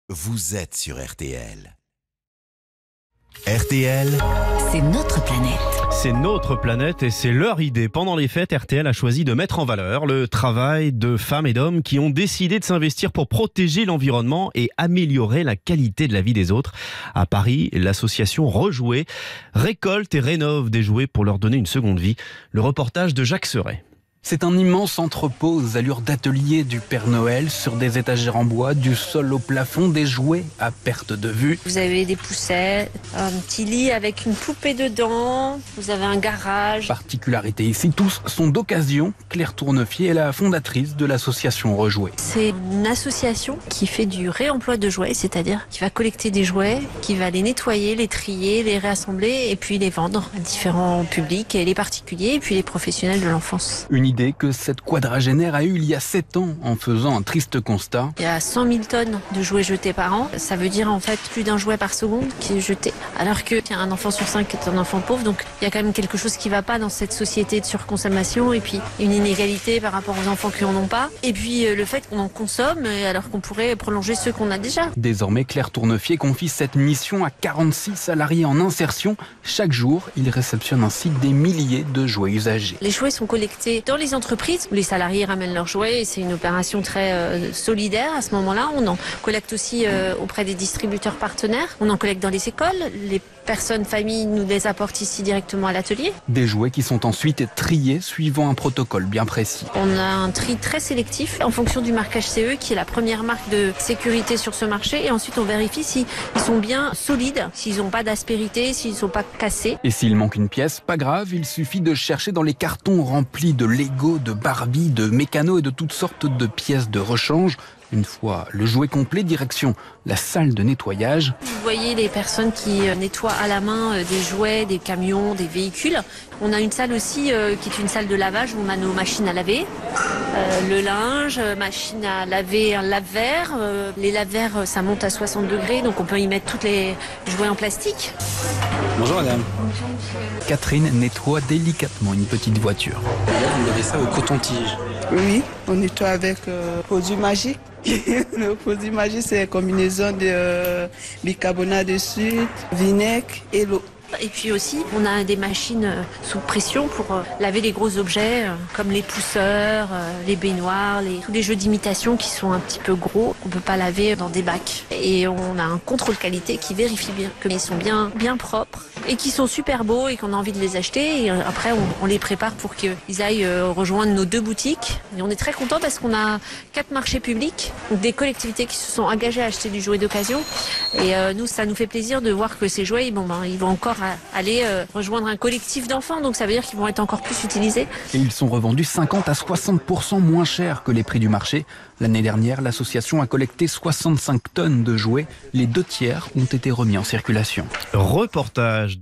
Vous êtes sur RTL. RTL, C'est notre planète. C'est notre planète et c'est leur idée. Pendant les fêtes, RTL a choisi de mettre en valeur le travail de femmes et d'hommes qui ont décidé de s'investir pour protéger l'environnement et améliorer la qualité de la vie des autres. À Paris, l'association Rejouer récolte et rénove des jouets pour leur donner une seconde vie. Le reportage de Jacques Seret. C'est un immense entrepôt aux allures d'atelier du Père Noël, sur des étagères en bois, du sol au plafond, des jouets à perte de vue. Vous avez des poussets, un petit lit avec une poupée dedans, vous avez un garage. Particularité ici, tous sont d'occasion. Claire Tournefier est la fondatrice de l'association Rejouer. C'est une association qui fait du réemploi de jouets, c'est-à-dire qui va collecter des jouets, qui va les nettoyer, les trier, les réassembler et puis les vendre à différents publics, et les particuliers et puis les professionnels de l'enfance. Une idée que cette quadragénaire a eue il y a 7 ans en faisant un triste constat. Il y a 100 000 tonnes de jouets jetés par an. Ça veut dire en fait plus d'un jouet par seconde qui est jeté. Alors qu'un enfant sur 5 est un enfant pauvre. Donc il y a quand même quelque chose qui ne va pas dans cette société de surconsommation. Et puis une inégalité par rapport aux enfants qui n'en ont pas. Et puis le fait qu'on en consomme alors qu'on pourrait prolonger ceux qu'on a déjà. Désormais, Claire Tournefier confie cette mission à 46 salariés en insertion. Chaque jour, ils réceptionnent ainsi des milliers de jouets usagés. Les jouets sont collectés dans les entreprises où les salariés ramènent leurs jouets et c'est une opération très solidaire. À ce moment-là, on en collecte aussi auprès des distributeurs partenaires. On en collecte dans les écoles. Les personnes, familles nous les apportent ici directement à l'atelier. Des jouets qui sont ensuite triés suivant un protocole bien précis. On a un tri très sélectif en fonction du marquage CE qui est la première marque de sécurité sur ce marché. Et ensuite, on vérifie s'ils sont bien solides, s'ils n'ont pas d'aspérité, s'ils ne sont pas cassés. Et s'il manque une pièce, pas grave, il suffit de chercher dans les cartons remplis de Lego, de Barbie, de mécano et de toutes sortes de pièces de rechange. Une fois le jouet complet, direction la salle de nettoyage. Vous voyez les personnes qui nettoient à la main des jouets, des camions, des véhicules. On a une salle aussi qui est une salle de lavage où on a nos machines à laver, le linge, machine à laver, un lave-verre. Les lave-verres, ça monte à 60 degrés, donc on peut y mettre tous les jouets en plastique. Bonjour madame. Bonjour monsieur. Catherine nettoie délicatement une petite voiture. Vous mettez ça au coton-tige. Oui, on nettoie avec produit magique. Le produit magique, c'est une combinaison de bicarbonate de soude, vinaigre et l'eau. Et puis aussi, on a des machines sous pression pour laver les gros objets comme les pousseurs, les baignoires, tous les jeux d'imitation qui sont un petit peu gros, qu'on ne peut pas laver dans des bacs. Et on a un contrôle qualité qui vérifie bien qu'ils sont bien propres et qui sont super beaux et qu'on a envie de les acheter. Et après, on les prépare pour qu'ils aillent rejoindre nos 2 boutiques. Et on est très contents parce qu'on a 4 marchés publics, donc des collectivités qui se sont engagées à acheter du jouet d'occasion. Et nous, ça nous fait plaisir de voir que ces jouets, ils vont encore aller rejoindre un collectif d'enfants, donc ça veut dire qu'ils vont être encore plus utilisés. Et ils sont revendus 50 à 60% moins cher que les prix du marché. L'année dernière, l'association a collecté 65 tonnes de jouets. Les 2 tiers ont été remis en circulation. Reportage